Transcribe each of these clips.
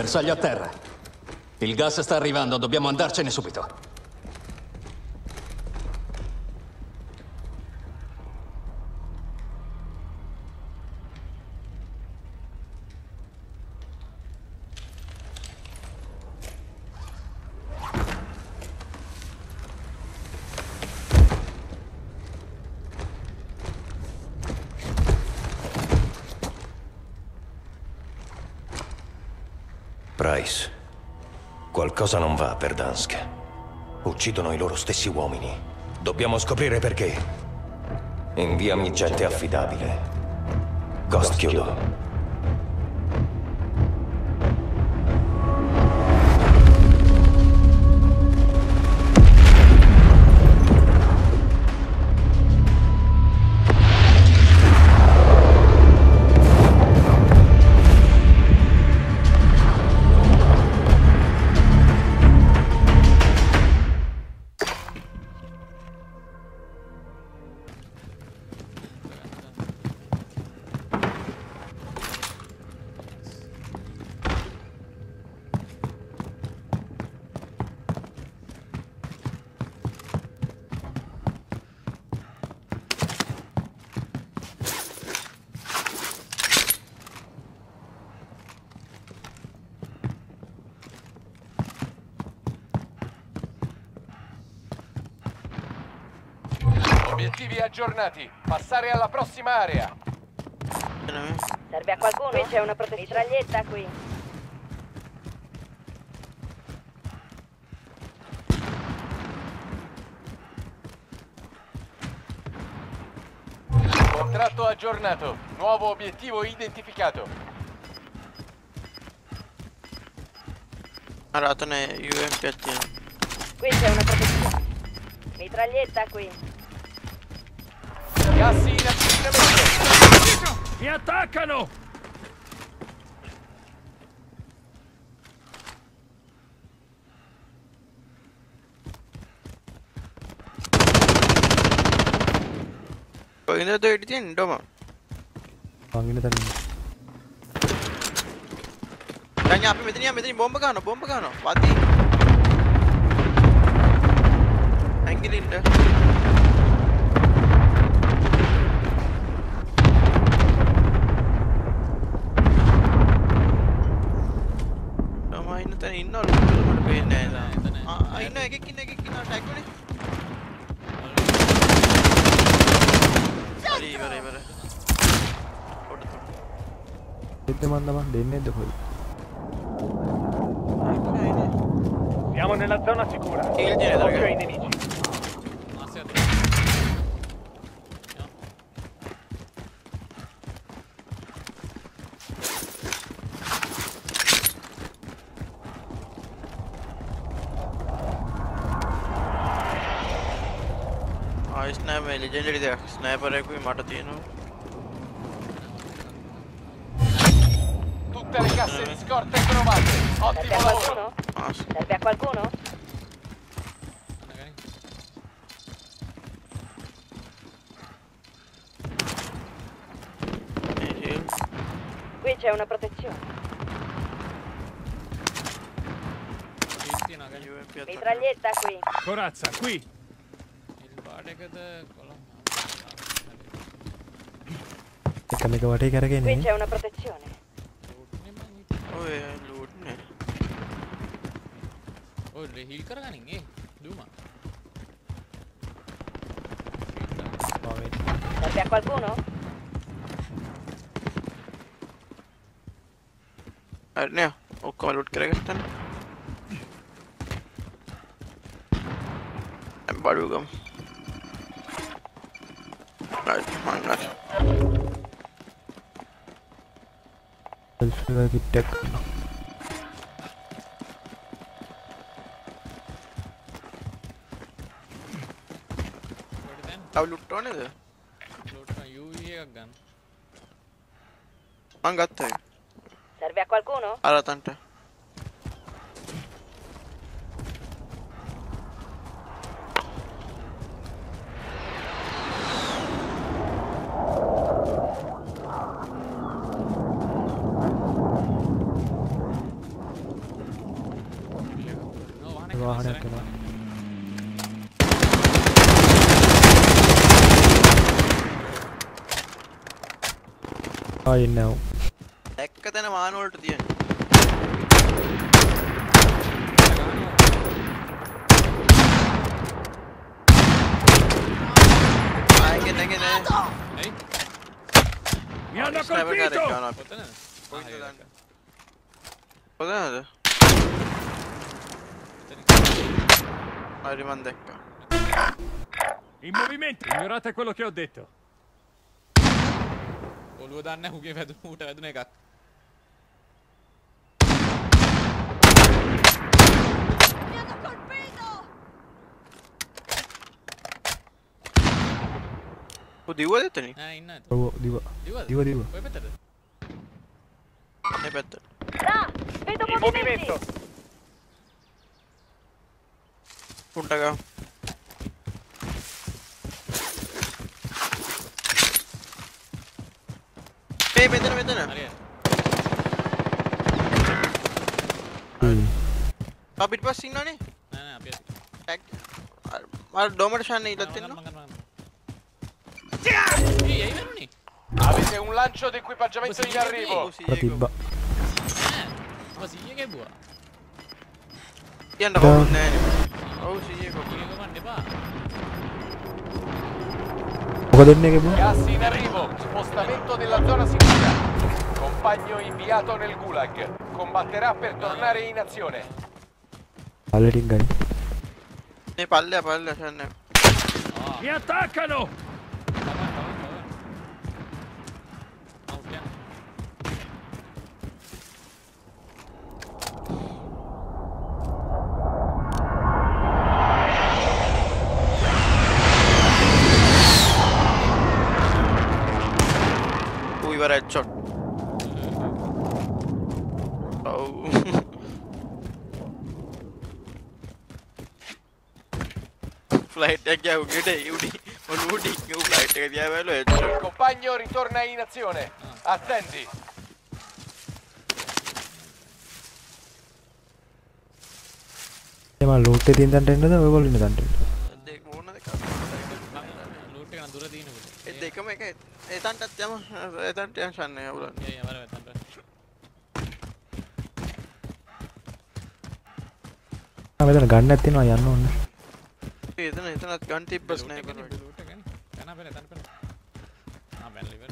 bersaglio a terra. Il gas sta arrivando, dobbiamo andarcene subito. Price, qualcosa non va per Dansk. Uccidono i loro stessi uomini. Dobbiamo scoprire perché. Inviami gente affidabile. Ghost, chiudo. Obiettivi aggiornati. Passare alla prossima area. Serve a qualcuno? Qui c'è una mitraglietta qui. Contratto aggiornato. Nuovo obiettivo identificato. UMP attiene. Qui c'è una protezione. Mitraglietta qui. Gas in avvicinamento. Mi attaccano! ഇതിനകത്ത് ഇടിച്ചുണ്ടോ അങ്ങനെ തന്നെ ഞാൻ മെതിനി bomb കാണോ പാത്തി എങ്കിലുണ്ട് ಇನ್ನೊಂದು ಇನ್ನು ಎಕ್ಕಿನ attack ಮಾಡಿ dennede poi. Siamo nella zona sicura. Occhio ai nemici. Sniper legendary देख स्नाइपर है कोई मार दिए ना Tutte le casse di scorta trovate. Ottimo lavoro. Serve a qualcuno? Qui c'è una protezione. Mitraglietta qui. Corazza, qui. Ecco, guarda che ragazzi. Qui c'è una protezione. heal කරගනින් දුම serve a qualcuno? Arne ඔක්කොම loot කරගත්තා නේ බඩුගම් right මංගත් selfie kit එක තව loot ඕනේද loot UV එකක් ගන්න මං ගත්තා serve a qualcuno? අර තන්ට වෙනවා. ආයෙ නෑ. දැක්ක තැන මාන වලට තියෙන. ආයෙ නැගේ නෑ. ඇයි? Mi hanno ස්නයිපර් කාරෙක් colpito! ගන්නවා. කොතනද? කොහෙන්ද දාන්නේ? කොතනද? හරි මන් දැක්කා. In movimento! Ignorate quello che ho detto. ඔළුව දාන්න හුගේ වැදුන ඌට වැදුන එකක්. දිව්වද එතනින්? නෑ ඉන්න ඇත. ඔව් දිව. දිවද? දිව දිව. ඔය පැත්තට. මේ පැත්ත. Là, vedo In movimento! movimenti. පුන්ටගා. මෙතන. හරියට. අපිට පස්සේ ඉන්නවනේ. නෑ නෑ අපි ඇති. ටැග්. අර ඩොමට ෂාන්නේ ඉලත් ඉන්නවා. ඒයි වෙනුනේ. Avete un lancio di equipaggiamento in arrivo. ප්‍රතිබ්බා. ඔබ 100 ගෙබුවා. කියන්න කවුරුත් නැහැ නේ. ඔව් 100 ඒක ගමන් එපා. මොකද දෙන්නේ කේබුවා? Gas in arrivo. Spostamento nella zona sicura. Compagno inviato nel gulag. Combatterà per tornare in azione. පල්ලටින් ගනි. මේ පල්ලෙයා ෂාන්නේ. Mi attaccano! We were headshot. Oh. Flight එක ගියා උඩට උඩි උඩි flight එක දිහා බැලුවා Il headshot. compagno ritorna in azione. Attendi. එම loot එකේ තියෙන තැනට එන්නද ඔයගොල්ලෝ ඉන්න තැනට? දෙක ඕනද ලූට් එක නම් දුර තියෙනකොට. ඒ දෙකම එක එතනටත් යම එතනට යන්න ෂාන්නේ අවුලන්නේ. ඒ වල වැත්තන්ට. මෙතන ගන්නක් තියෙනවා යන්න ඕනේ. එතනත් ගන් තිබ්බස් නෑ ලූට් එක ගන්න. කන අපේ තන. ආ බැලි ඉවර.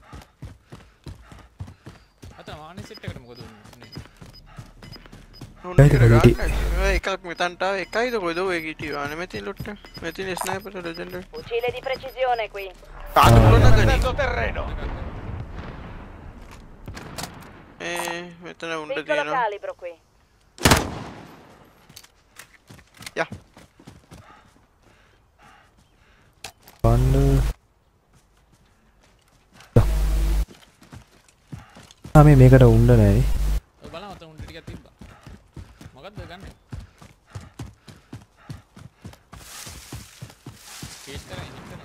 අත මානි සෙට් එකට මොකද උන්නේ? එකක් මෙතන්ට ආව එකයිද කොයිද ඔය ගිටිය අනේ මෙතින් ලොට්ට මෙතින් sniper legendary Fucile di precisione qui. කාට පුළුවන් නේද Mezzo terreno. මෙතන උණ්ඩ Piccolo තියෙනවා calibro qui. යා බන්න. මේකට උණ්ඩ නෑනේ. ඔය බලන්න අත උන්ට ටිකක් තිබ්බා. මොකද්ද ගන්න? කේස් කරගෙන ඉන්න කරා.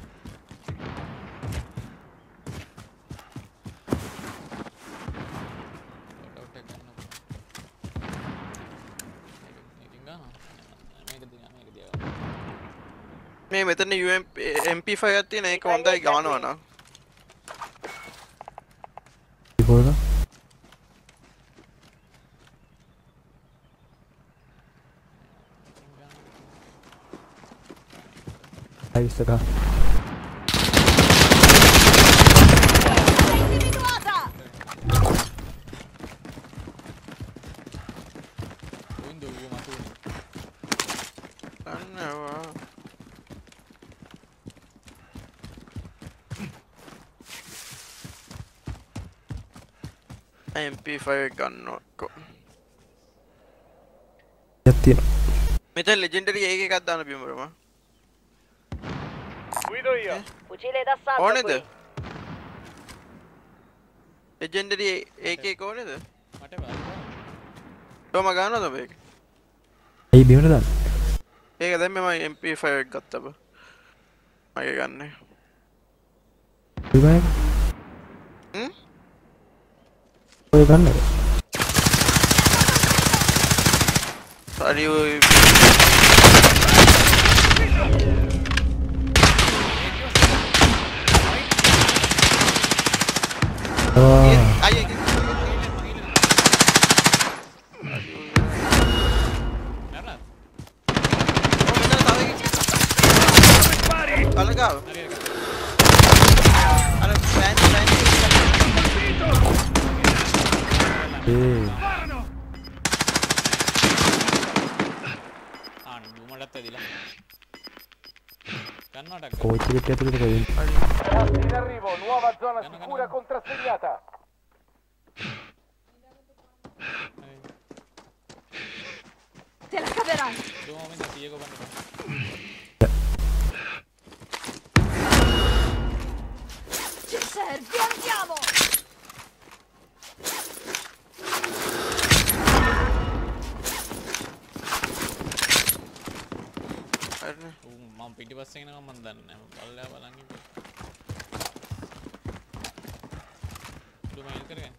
ඩොට් එක ගන්න. මේක ගන්න. මේක දිහා. මේ මෙතන MP5 එකක් තියෙන ඒක හොඳයි ගානවා නම් කොහෙද? Visto qua. Individuata! Window gua matuin. ගන්නවා MP5 එක ගන්නකො යත්තින. මෙතන ලෙජෙන්ඩරි ඒක එකක් දාන්න බිමුරම Guido io. Fucile d'assalto ඕනේද qui. ලෙජෙන්ඩරි ඒක එක ඕනේද මට බලන්න. තෝම ගන්නවද මේක ඇයි බිමට දාන්න? ඒක දැන් මම MP5 එක ගත්තා බ මගේ ගන්න විභාග? ඔය ගන්නද? Sorry. Coach che ti vedo. In arrivo, nuova zona sicura contrassegnata. Te la caverai. Ci servi, andiamo. මම පිටිපස්සේ එනවා මම දන්නේ නැහැ. බලලා බලන් ඉන්න. දුම ඉල් කරගෙන.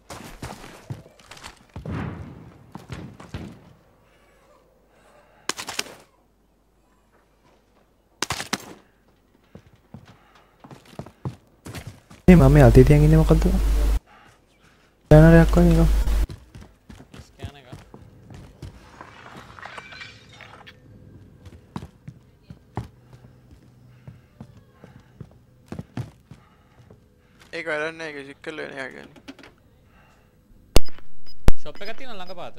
මම මේ අතීතයෙන් ඉන්නේ මොකද්ද? ස්කෑනරයක් වගේ එක. ස්කෑන එක. ඒක වැඩක් නෑ ඒක සික් කරලා එන එක කියන්නේ. ෂොප් එකක් තියෙනවා ළඟ පාත.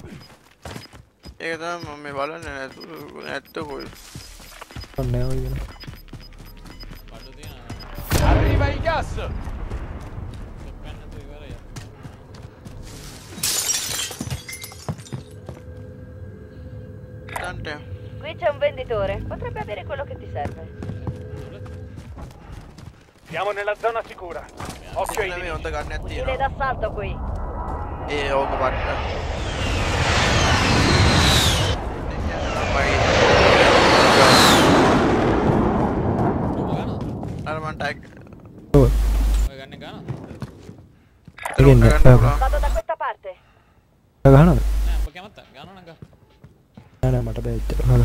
ඒක තමයි මම මේ බලන්නේ නැත්ත කොයි. ඔන්නේ ඔය කියන. බඩු තියෙනවා. Arriva il gas. ෂොප් එක නැතුව ඉවරයි. Tante. Qui c'è un venditore. Potrebbe avere quello che ti serve. Siamo nella zona sicura. Occhio ai nemici. Non te carne a tiro. Fucile d'assalto qui. E ho guarda. Arman tag. ඔය. ඔය ගන්න ගන්න. Vado da questa parte. ගහනවද? නෑ ඔබ කැමත්ත ගන්න නංග. නෑ නෑ මට බෑ ඉච්චර. හරි.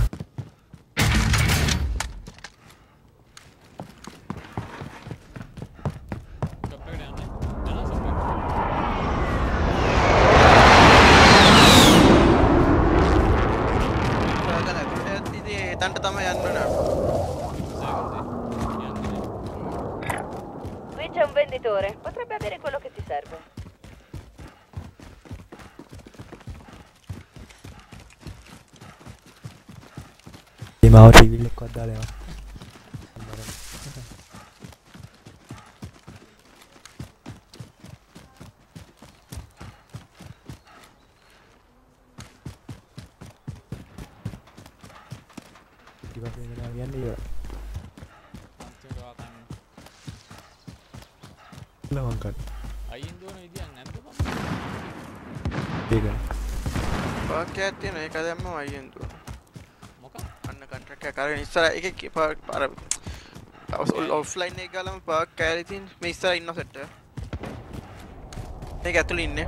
ෂොප් එකට යන්න. යනවා ෂොප් එකට. තන්ට තමයි යන්න ඕන. Qui c'è un venditore. Potrebbe avere quello che ti serve. මාව ටීවී එකක්වත් දාලා යනවා. ටිකක් වෙනවා කියන්නේ ඉවරයි. අන්තිමට වාකන්න. ලවන් ගන්න. අයින් දුවන විදියක් නැද්ද මම? ඒකයි. පාක්කයක් තියෙන ඒක දැම්මම අයියෙන් දුව. මොකක්? අන්න කන්ට්‍රැක්ට් එක කරගෙන ඉස්සර එකේ අර ඔෆ්ලයින් එක ගාලම පාක් කෑලි තියෙන මේ ඉස්සර ඉන්න සෙට් එක. මේක ඇතුළේ ඉන්නේ.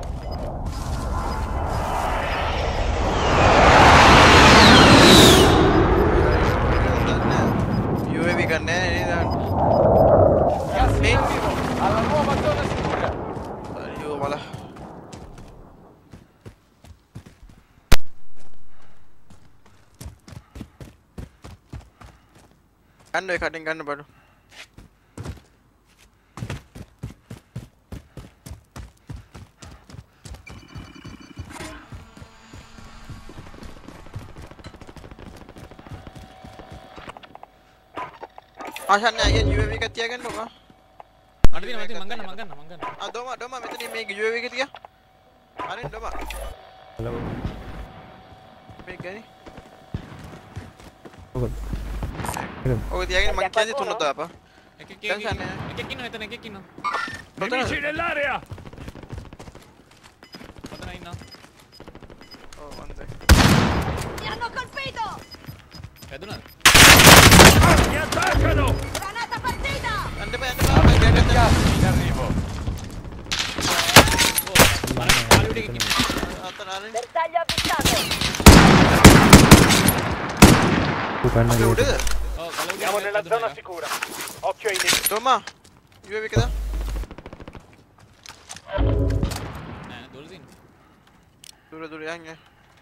UAV ගන්නෑ නේද? Gas in arrivo, alla nuova zona sicura. අයියෝ බල. ගන්න ඔය කටින් ගන්න බඩු. ආශාන්නේ අයියෙන් UAV එක තියාගන්නකො. මට තියෙන මම ගන්න. ආ ඩොම මෙතන මේ UAV එක තියා. අරින් ඩොම. හලෝ. මේ ගනි. මොකද? ඔක තියාගෙන මං කියන්නේ තුනක් දාපන්. එකෙක් ඉන්නවා එතන එකෙක් ඉන්නවා. Nemici nell'area! ඔතන ඉන්නවා. ඔව් වන්දේ. Mi hanno colpito! වැදුනද? Mi attaccano! Granata partita! යන්න බෑ Gas in arrivo. පාලිවුඩ් එකකින් ඉන්නවා. අතන අරින්. Bersaglio avvistato! Guarda Dove che udite? ඔව් කලුඩ Siamo nella zona sicura. Occhio ai nemici. Toma. UAV එක දාන්න. නෑ දොළ දින්න දුර දුර යන්නේ.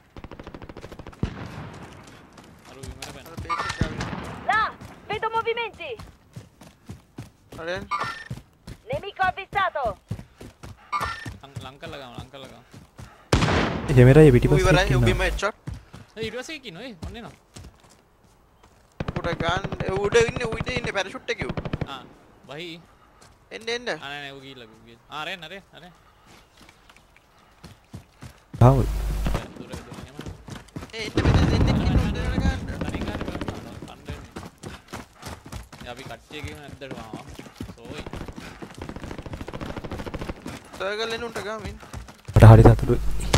අර විමර බැන අර බේස් එක ආවේ. Là! Vedo movimenti! හරියන්. Nemico avvistato! ලං කරලා ගමු ලං කරලා ගමු හෙමරයි ඌ පිටිපස්සේ ඉවරයි. ඉන්නවා. උඹිම headshot. ඒ ඊට පස්සේ කිනෝ ඒ ඔන්න එනවා උඩ ගන්න. උඩ ඉන්නේ පැරෂුට් එකේ ඌ. ආ වහී එන්න එන්න. ආ නෑ නෑ ඌ ගිහිල්ලා ආ රෙන් අර ආව. දුර දුර යම එන්න මෙතන එන්න කිනෝ උඩ ගන්න. තනින් ගන්න බලන්න අnder අපි කට්ටිය ගේම නැද්දට මාව සෝයි සර්කල් එන්න උන්ට ගාමින්. මට හරි සතුටුයි.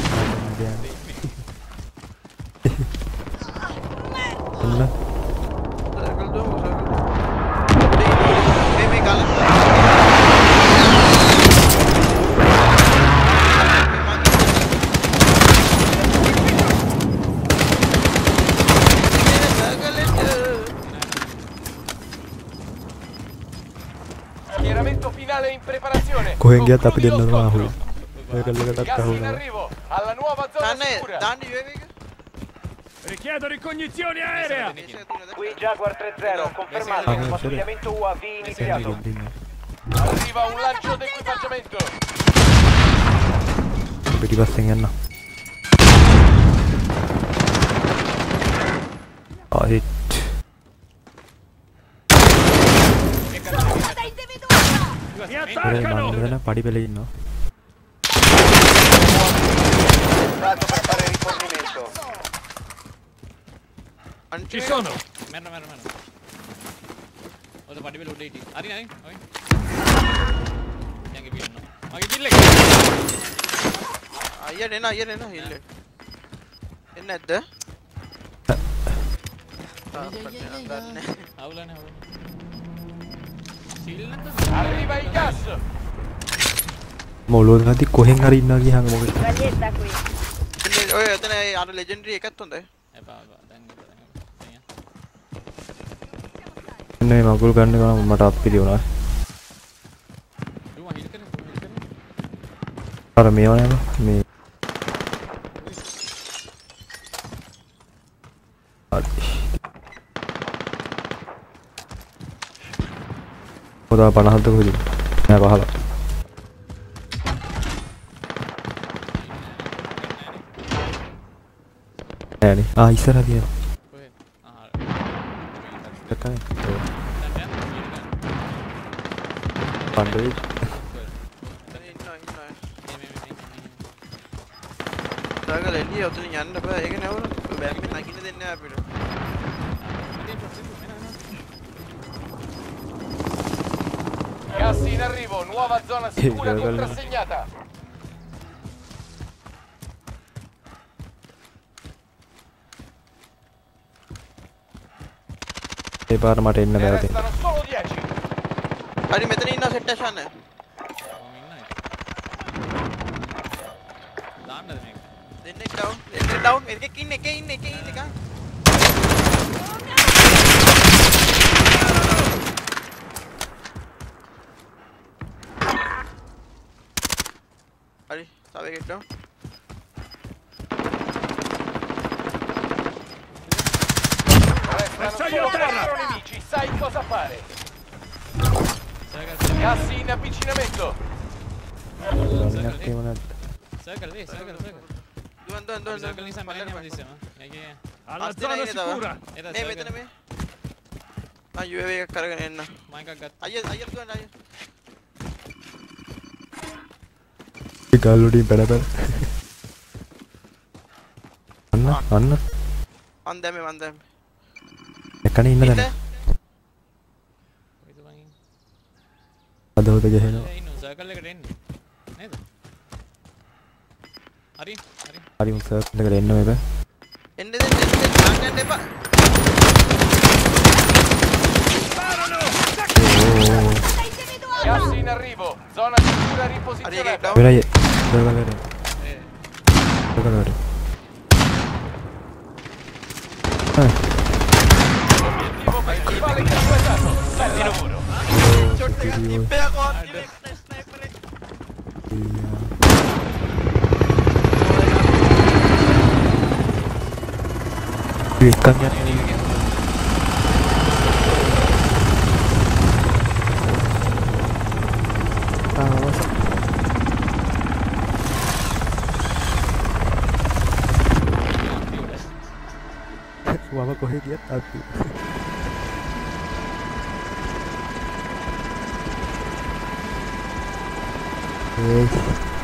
ඔන්න සර්කල් දුමු සර්කල්. මේ ගාලක්. Schieramento finale in preparazione. කොහෙන් ගියත් අපි Concludi lo දෙන්නම scontro. ආහුයි. ඔය කල්ලකටත් Gas in අහුවෙනවා. arrivo alla nuova zona දාන්න sicura. දාන්න UAV එක. Richiedo ricognizione aerea. බේස් එක තුන Qui Jaguar 3-0, confermato. Ah, Pattugliamento UAV iniziato. Arriva un lancio d'equipaggiamento. පිටිපස්සෙන් යන්න. ආයිත් Mi ඔය attaccano. මම මෙතන පඩි පෙළේ ඉන්නවා. Stato per fare rifornimento. Ci sono. මැරෙන ඔය පඩි බෙල උඩ හිටි හරි නයි ඔයි යංගේ පින්න මගේ කිල්ල එක අයියට එන හිල්ල. එන්නේ නැද්ද? අවුලනේ අවුල සීල් නැද්ද Arriva il gas. මොළොත් නැති කොහෙන් හරි ඉන්නවා කියහම මොකද? Mitraglietta qui. ඔය එතන අර ලෙජෙන්ඩරි එකත් හොඳයි. එපා දැන් මේ මගුල් ගන්න ගමන් මට අත්පිලි වුණා. දුව හිල් කරේ අර මේවා නේද? මේ පොදා 50ක් කොහෙද? නෑ 15. නෑනේ. ආ ඉස්සරහ තියෙනවා. කොහෙද ආ දැක්කනේ. දැන් පණ්ඩේ ඉන්නවා. සර්කල් එළිය උතන යන්න බෑ. ඒක නෑවුන. බෑම් එක නගින්න දෙන්නේ නෑ අපිට. Gas in arrivo, nuova zona sicura contrassegnata. ඒ පාර මට එන්න Ne බෑ. restano solo 10. හරි මෙතන ඉන්න සෙට් ඇෂන්. මම ඉන්නයි දාන්නද මේක දෙන්නෙක් ඩවුන්. එකෙක් ඉන්න එකේ ඉන්න එක. හරි තව එකෙක් down. Restano solo 4 nemici, sai cosa fare. Gas in avvicinamento. ගන්නක් එහෙම නැද්ද? සර්කල් වේ සර්කල් දුවන්. සර්කල් නිසා මැරෙන්නේ හැමදෙස්සම යගේ Alla අස්තන zona ඉන්නේ තව. sicura. එද මේ මෙතන මේ. UAV එකක් කරගෙන එන්න. මම එකක් ගත්තා අයිය දුවන් අයිය. ඒ ගල් වලින් පැන පැන. අන්න මන් දැම්මේ. එකනේ ඉන්න දැන. කොයිද මං අද හොද ගහනවා. ඉන්න සර්කල් එකට එන්නේ නේද හරි හරි උන් සර්කල් එකට එන්න මේක. එන්න දෙන්න එපා. Gas in arrivo, zona sicura riposizionata. වෙරයි. සර්කල් එකට. සර්කල් එකට. kiri bos. Tipe aku direct sniper. Iya. Direkamnya ini. Awas. Wah, kok dia tapi. Yes.